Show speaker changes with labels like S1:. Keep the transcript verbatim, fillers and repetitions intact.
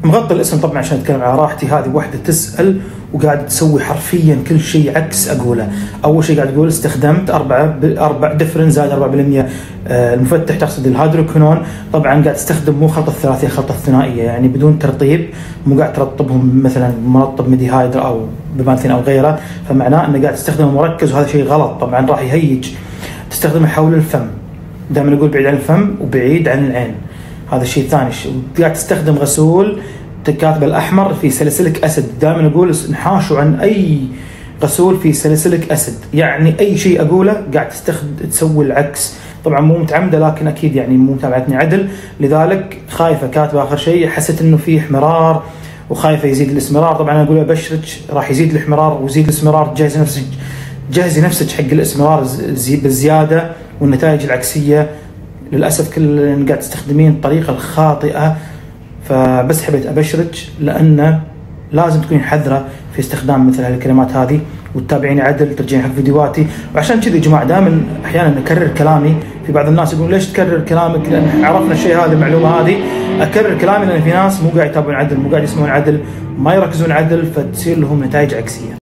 S1: مغطي الاسم طبعا عشان اتكلم على راحتي. هذه واحده تسال وقاعده تسوي حرفيا كل شيء عكس اقوله. اول شيء قاعد تقول استخدمت أربعة أربعة دفرن زائد أربعة بالمئة المفتح، تقصد الهيدروكينون. طبعا قاعد تستخدم مو خلطه ثلاثيه، خلطه ثنائيه، يعني بدون ترطيب، مو قاعد ترطبهم مثلا مرطب ميديهايدر او بمانثين او غيره، فمعناه انه قاعد تستخدمه مركز، وهذا شيء غلط طبعا، راح يهيج. تستخدمه حول الفم، دائما نقول بعيد عن الفم وبعيد عن العين، هذا الشيء الثاني. قاعد تستخدم غسول كاتب الأحمر في ساليسيليك أسيد، دائما نقول نحاشوا عن أي غسول في ساليسيليك أسيد، يعني أي شيء أقوله قاعد تستخدم تسوي العكس. طبعا مو متعمدة، لكن أكيد يعني مو متابعتني عدل، لذلك خايفة كاتبة آخر شيء، حسيت إنه فيه احمرار وخايفة يزيد الاسمرار. طبعا أنا أقول أبشرك راح يزيد الاحمرار ويزيد الاسمرار، جهزي نفسك جهزي نفسك حق الاسمرار بالزيادة والنتائج العكسية. للأسف كل قاعد تستخدمين الطريقة الخاطئة، فبس حبيت أبشرك لأن لازم تكونين حذرة في استخدام مثل هالكلمات هذه، وتتابعيني عدل، ترجعين حق فيديوهاتي. وعشان كذا يا جماعة دائما أحيانا أكرر كلامي، في بعض الناس يقولون ليش تكرر كلامك؟ لأن عرفنا الشيء هذا، المعلومة هذه أكرر كلامي لأن في ناس مو قاعد يتابعون عدل، مو قاعد يسمعون عدل، ما يركزون عدل، فتصير لهم نتائج عكسية.